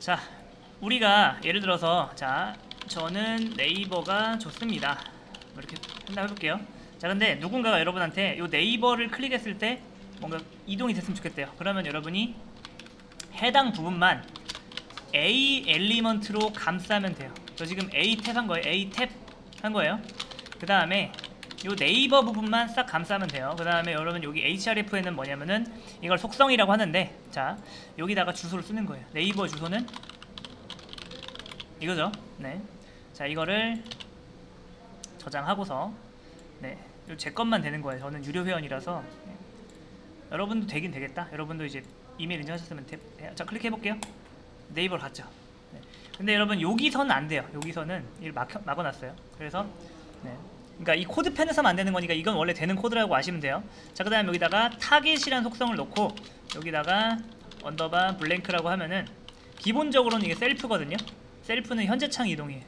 자, 우리가 예를 들어서 자, 저는 네이버가 좋습니다. 뭐 이렇게 한번 해볼게요. 자, 근데 누군가가 여러분한테 요 네이버를 클릭했을 때 뭔가 이동이 됐으면 좋겠대요. 그러면 여러분이 해당 부분만 A 엘리먼트로 감싸면 돼요. 저 지금 A 탭 한 거예요. A 탭 한 거예요. 그 다음에 요 네이버 부분만 싹 감싸면 돼요. 그 다음에 여러분 여기 href에는 뭐냐면은 이걸 속성이라고 하는데, 자 여기다가 주소를 쓰는 거예요. 네이버 주소는 이거죠. 네. 자, 이거를 저장하고서 네, 제 것만 되는 거예요. 저는 유료 회원이라서. 네. 여러분도 되긴 되겠다. 여러분도 이제 이메일 인증하셨으면 자, 클릭해 볼게요. 네이버로 갔죠. 네. 근데 여러분 여기서는 안 돼요. 여기서는 이걸 막아놨어요. 그래서 네. 그러니까 이 코드펜에서만 안 되는 거니까 이건 원래 되는 코드라고 아시면 돼요. 자, 그 다음에 여기다가 타겟이라는 속성을 놓고 여기다가 언더바 블랭크라고 하면은 기본적으로는 이게 셀프거든요. 셀프는 현재 창 이동이에요.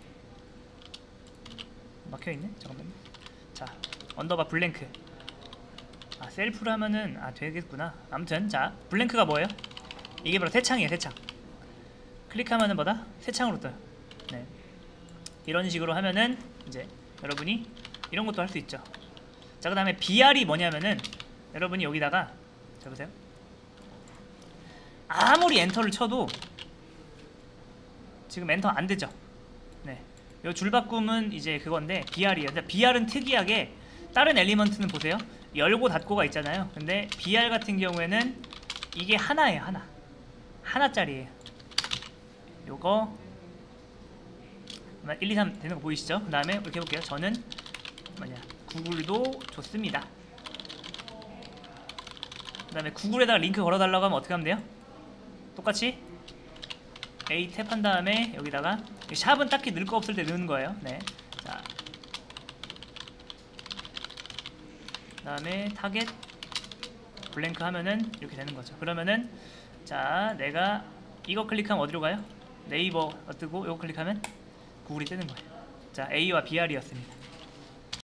막혀있네? 잠깐만요. 자, 언더바 블랭크. 아, 셀프로 하면은 되겠구나. 아무튼 자, 블랭크가 뭐예요? 이게 바로 새 창이에요. 새 창. 클릭하면은 뭐다? 새 창으로 떠요. 네. 이런 식으로 하면은 이제 여러분이 이런 것도 할 수 있죠. 자, 그 다음에 BR이 뭐냐면은 여러분이 여기다가 자, 보세요. 아무리 엔터를 쳐도 지금 엔터 안 되죠. 네. 요 줄바꿈은 이제 그건데 BR이에요. 근데 BR은 특이하게 다른 엘리먼트는 보세요. 열고 닫고가 있잖아요. 근데 BR 같은 경우에는 이게 하나예요. 하나짜리예요. 요거 1, 2, 3 되는 거 보이시죠? 그 다음에 이렇게 해볼게요. 저는 뭐냐, 구글도 좋습니다. 그 다음에 구글에다가 링크 걸어달라고 하면 어떻게 하면 돼요? 똑같이 A 탭 한 다음에 여기다가 샵은 딱히 넣을 거 없을 때 넣는 거예요. 네. 자, 그 다음에 타겟 블랭크 하면은 이렇게 되는 거죠. 그러면은 자, 내가 이거 클릭하면 어디로 가요? 네이버 뜨고 이거 클릭하면 구글이 뜨는 거예요. 자, A와 BR이었습니다.